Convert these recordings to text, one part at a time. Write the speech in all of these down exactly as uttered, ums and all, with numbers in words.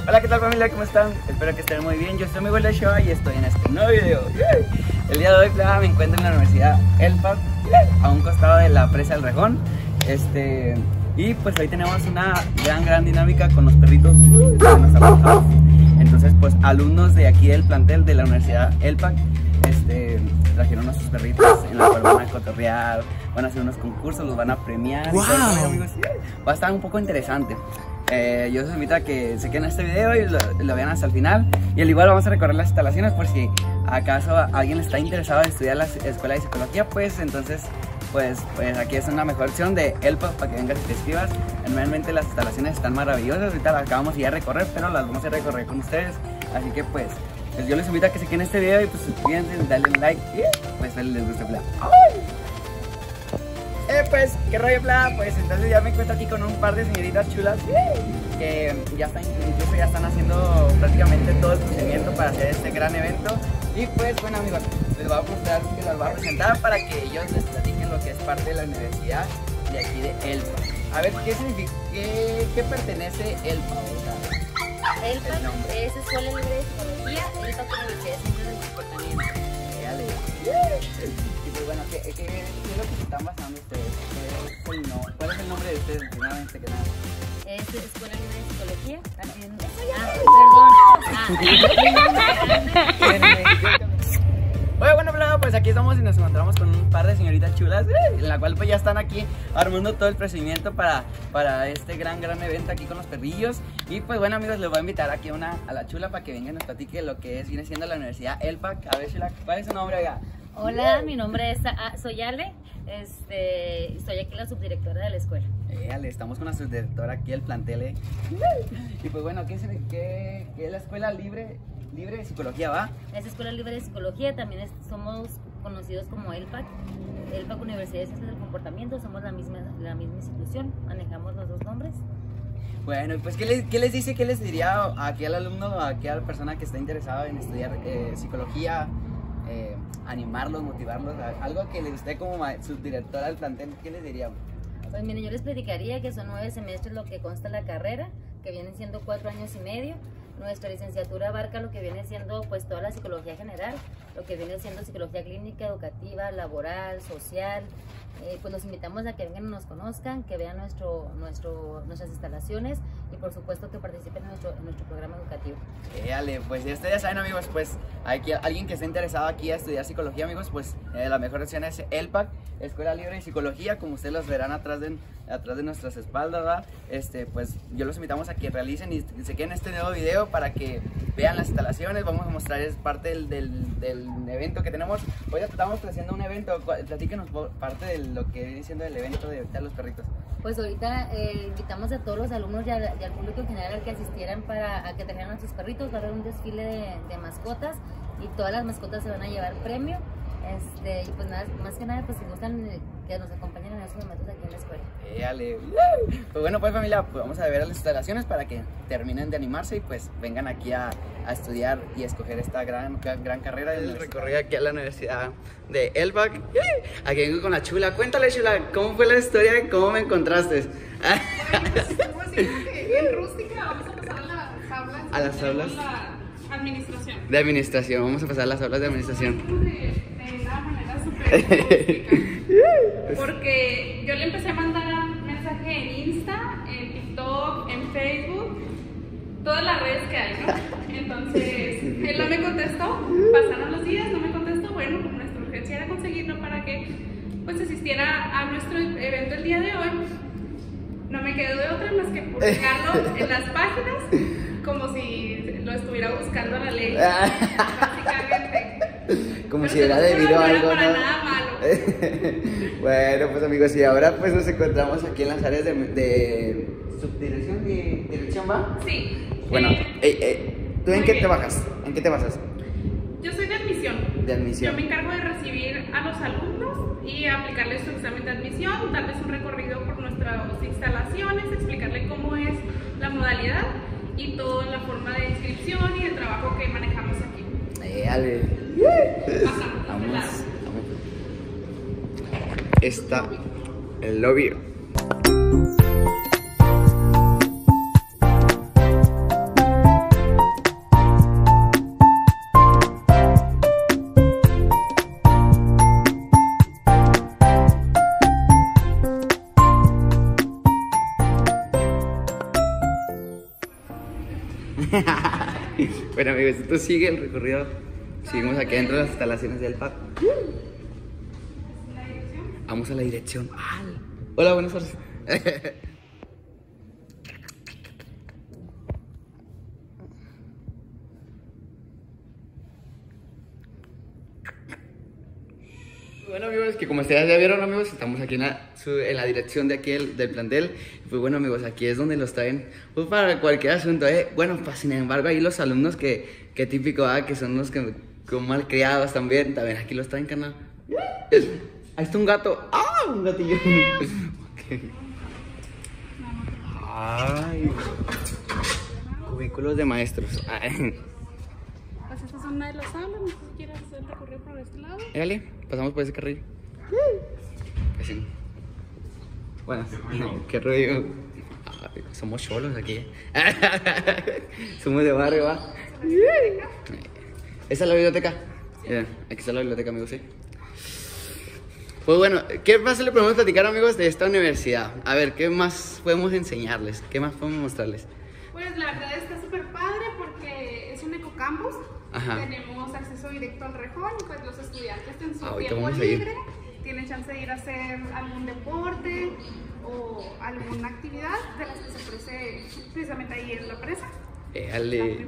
Hola, ¿qué tal familia? ¿Cómo están? Espero que estén muy bien. Yo soy Miguel de Shoa y estoy en este nuevo video. El día de hoy me encuentro en la Universidad Elpac, a un costado de la presa del Rejón. Este, y pues hoy tenemos una gran, gran dinámica con los perritos que nos avanzamos. Entonces, pues alumnos de aquí del plantel de la Universidad Elpac este, trajeron a sus perritos en la cual van a cotorrear, van a hacer unos concursos, los van a premiar. Wow. Y todo eso, amigos. Va a estar un poco interesante. Eh, yo os invito a que se queden en este video y lo, lo vean hasta el final. Y al igual vamos a recorrer las instalaciones por si acaso alguien está interesado en estudiar la escuela de psicología, pues entonces pues, pues aquí es una mejor opción de Elpac para que vengas y te escribas. Realmente las instalaciones están maravillosas, ahorita las acabamos de ir a recorrer, pero las vamos a recorrer con ustedes. Así que pues, pues yo les invito a que se queden en este video y pues suscríbanse, dale un like y pues les guste. Eh, pues, ¿qué rollo, plan? Pues entonces ya me encuentro aquí con un par de señoritas chulas que ya están, incluso ya están haciendo prácticamente todo el procedimiento para hacer este gran evento. Y pues, bueno amigos, les voy a mostrar, que las voy a presentar para que ellos les platiquen lo que es parte de la universidad de aquí de Elpac. A ver, ¿qué significa, qué, qué pertenece Elpac? Elpac es Escuela Libre de Psicología, Elpac Universidad de Ciencias del Comportamiento. Dale. Y pues bueno, ¿qué, qué, qué es lo que se están basando ustedes? ¿Qué es el no? ¿Cuál es el nombre de ustedes, primeramente que nada? Es Escuela Libre de Psicología. Ah, perdón. Ah, Bueno, bueno, bla, pues aquí estamos y nos encontramos con un par de señoritas chulas, eh, en la cual pues ya están aquí armando todo el procedimiento para, para este gran, gran evento aquí con los perrillos. Y pues bueno amigos, les voy a invitar aquí a, una, a la chula para que vengan y nos platique lo que es, viene siendo la Universidad Elpac. A ver, chula, ¿cuál es su nombre acá? Hola, mi nombre es, ah, soy Ale, este, soy aquí la subdirectora de la escuela. Eh, Ale, estamos con la subdirectora aquí del plantel, eh. Y pues bueno, ¿qué es, qué, qué es la Escuela Libre? Libre de Psicología, ¿va? Es Escuela Libre de Psicología, también es, somos conocidos como Elpac, Elpac Universidad de Ciencias del Comportamiento, somos la misma, la misma institución, manejamos los dos nombres. Bueno, pues ¿qué les, qué les dice, qué les diría aquí al alumno, aquí a la persona que está interesada en estudiar eh, psicología, eh, animarlos, motivarlos, algo que les esté como subdirectora del plantel, ¿qué les diría? Pues mire, yo les platicaría que son nueve semestres lo que consta la carrera, que vienen siendo cuatro años y medio. Nuestra licenciatura abarca lo que viene siendo pues toda la psicología general, lo que viene siendo psicología clínica, educativa, laboral, social. Eh, pues los invitamos a que vengan y nos conozcan, que vean nuestro, nuestro, nuestras instalaciones y por supuesto que participen en nuestro, en nuestro programa educativo. Eh, Ale, pues ya ustedes saben amigos, pues aquí, alguien que esté interesado aquí a estudiar psicología amigos, pues eh, la mejor opción es Elpac, Escuela Libre de Psicología, como ustedes los verán atrás de, atrás de nuestras espaldas, ¿verdad? Este, pues yo los invitamos a que realicen y se queden en este nuevo video para que vean las instalaciones. Vamos a mostrar es parte del, del, del evento que tenemos. Hoy estamos haciendo un evento, platíquenos parte de lo que viene siendo el evento de, de los perritos. Pues ahorita eh, invitamos a todos los alumnos y, a, y al público en general que asistieran para a que trajeran a sus perritos. Va a haber un desfile de, de mascotas y todas las mascotas se van a llevar premio. Este, y pues nada, más que nada, pues si gustan eh, que nos acompañen en esos momentos aquí en la escuela. Eh, Ale. Pues bueno, pues familia, pues vamos a ver las instalaciones para que terminen de animarse y pues vengan aquí a, a estudiar y escoger esta gran, gran, gran carrera. El recorrido aquí a la Universidad de Elpac. Aquí vengo con la chula. Cuéntale, chula, ¿cómo fue la historia? ¿Cómo me encontraste? Estamos así como que bien rústica, vamos a pasar a las aulas. A las aulas. La administración. De administración, vamos a pasar a las aulas de administración. De, de una manera súper rústica. Porque yo le empecé a mandar mensaje en Insta, en TikTok, en Facebook, todas las redes que hay, ¿no? Entonces, él no me contestó, pasaron los días, no me contestó. Bueno, como nuestra urgencia era conseguirlo para que pues asistiera a nuestro evento el día de hoy, no me quedó de otra más que publicarlo en las páginas como si lo estuviera buscando a la ley, básicamente. Como pero si era debido a algo, no era para ¿no? nada malo. Bueno, pues amigos, y ahora pues nos encontramos aquí en las áreas de, de subdirección y dirección, ¿va? Sí. Bueno, eh, ey, ey, ¿tú en qué bien. te bajas? ¿En qué te basas? Yo soy de admisión. De admisión. Yo me encargo de recibir a los alumnos y aplicarles su examen de admisión, darles un recorrido por nuestras instalaciones, explicarles cómo es la modalidad y toda la forma de inscripción y el trabajo que manejamos aquí. Eh, Ale. Pasamos. Vamos, vamos. Está el lobby. pues esto sigue el recorrido. Seguimos aquí dentro de las instalaciones del P A C. Vamos a la dirección. Hola, buenas tardes. Bueno amigos, que como ustedes ya vieron amigos, estamos aquí en la, en la dirección de aquí del, del plantel. Pues bueno amigos, aquí es donde los traen pues para cualquier asunto, ¿eh? Bueno, pues sin embargo ahí los alumnos que, que típico, ¿ah? Que son los que como malcriados también, también aquí los traen, canal. Ahí está un gato. ¡Ah! Un gatillo. Okay. Ay. Cubículos de maestros. Ay. Pues esta es una de las aulas, no sé si quieres hacer el recorrido por este lado. Dale, pasamos por ese carril. Así. Bueno, no, qué rollo. Ay, somos cholos aquí. Somos de barrio, ¿va? ¿Esa es la biblioteca? Yeah, aquí está la biblioteca, amigos, ¿sí? Pues bueno, ¿qué más le podemos platicar, amigos, de esta universidad? A ver, ¿qué más podemos enseñarles? ¿Qué más podemos mostrarles? Pues la verdad está súper padre porque es un ecocampus. Ajá. Tenemos acceso directo al Rejón y pues los estudiantes en su ah, tiempo libre tienen chance de ir a hacer algún deporte o alguna actividad de las que se ofrece precisamente ahí en la presa. Éale.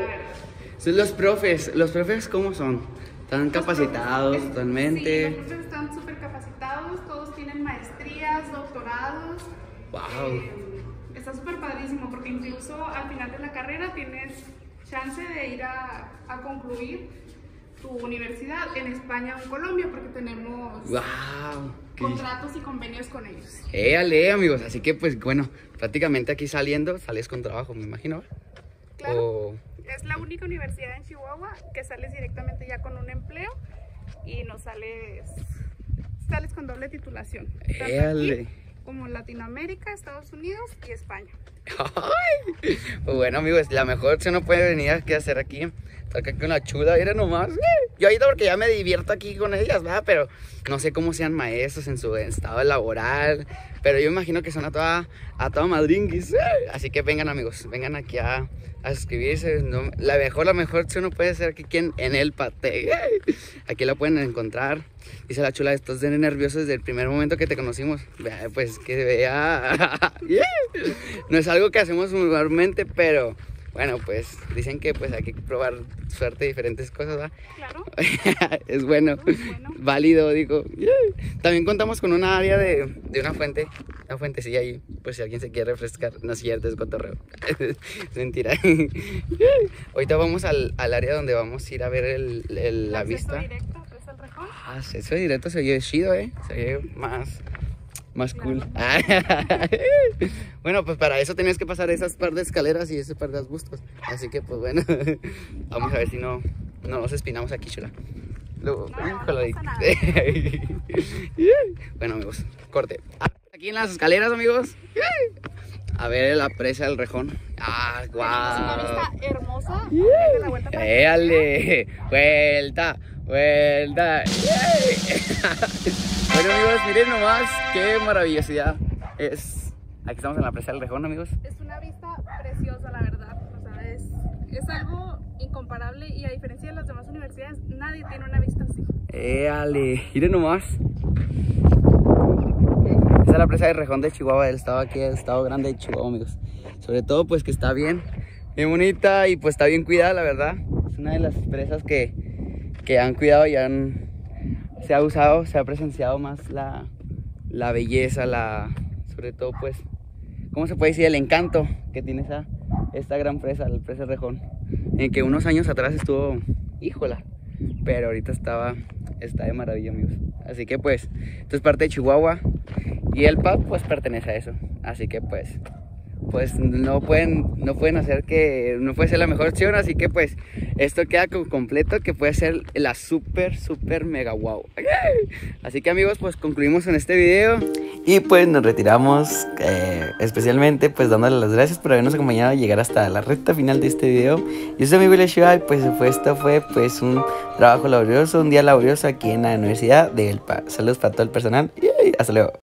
Son los profes, los profes ¿cómo son? ¿Están los capacitados profes, totalmente? Sí, los profes están súper capacitados, todos tienen maestrías, doctorados. Wow. Eh, está súper padrísimo porque incluso al final de la carrera tienes chance de ir a, a concluir tu universidad en España o en Colombia porque tenemos wow, contratos y convenios con ellos. Éale, amigos, así que pues bueno, prácticamente aquí saliendo sales con trabajo, me imagino. Claro, o... es la única universidad en Chihuahua que sales directamente ya con un empleo y no sales, sales con doble titulación. Éale. Como Latinoamérica, Estados Unidos y España. Ay, pues bueno amigos, la mejor opción no puede venir a qué hacer aquí. Estar acá con la chula, mira nomás. Yo he ido porque ya me divierto aquí con ellas, ¿verdad? Pero no sé cómo sean maestros en su estado laboral. Pero yo imagino que son a toda, a toda madringuis. Así que vengan amigos, vengan aquí a, a suscribirse. No, la mejor, la mejor opción no puede ser aquí en, en el Pate. Aquí la pueden encontrar. Dice la chula, estás de nervioso desde el primer momento que te conocimos. Pues que vea. No es algo que hacemos normalmente, pero bueno, pues dicen que pues hay que probar suerte de diferentes cosas, ¿verdad? Claro. Es bueno, es bueno, válido, digo. También contamos con una área de, de una fuente, una fuentecilla ahí, pues si alguien se quiere refrescar. No es cierto, es cotorreo. Es mentira. Ahorita vamos al, al área donde vamos a ir a ver el, el, la vista. Directo, ¿es el Rejón? Ah, acceso directo se oye chido, eh. Se oye más... Más cool. Bueno, pues para eso tenías que pasar esas par de escaleras y ese par de arbustos. Así que pues bueno, vamos a ver si no, no nos espinamos aquí, chula. Luego, no, no bueno amigos, corte. Aquí en las escaleras, amigos. A ver la presa del Rejón. Ah, guau. Es una vista hermosa. La vuelta. Éale, vuelta, vuelta. Bueno amigos, miren nomás qué maravillosidad es. Aquí estamos en la presa del Rejón, amigos. Es una vista preciosa, la verdad. O sea, es, es algo incomparable y a diferencia de las demás universidades, nadie tiene una vista así. Éale, miren nomás. Esta es la presa del Rejón de Chihuahua, del estado aquí, del estado grande de Chihuahua, amigos. Sobre todo pues que está bien, bien bonita y pues está bien cuidada, la verdad. Es una de las presas que, que han cuidado y han... Se ha usado, se ha presenciado más la, la belleza, la, sobre todo pues, ¿cómo se puede decir? El encanto que tiene esa, esta gran presa, la presa Rejón. En que unos años atrás estuvo, híjola, pero ahorita estaba, está de maravilla, amigos. Así que pues, esto es parte de Chihuahua y el P A C pues pertenece a eso. Así que pues, pues no pueden, no pueden hacer que, no puede ser la mejor opción, así que pues esto queda completo, que puede ser la super, super mega wow. Así que amigos, pues concluimos en este video y pues nos retiramos, eh, especialmente pues dándole las gracias por habernos acompañado a llegar hasta la recta final de este video. Yo soy mi amigo Leshua y pues esto fue pues un trabajo laborioso, un día laborioso aquí en la Universidad del P A C. Saludos para todo el personal y hasta luego.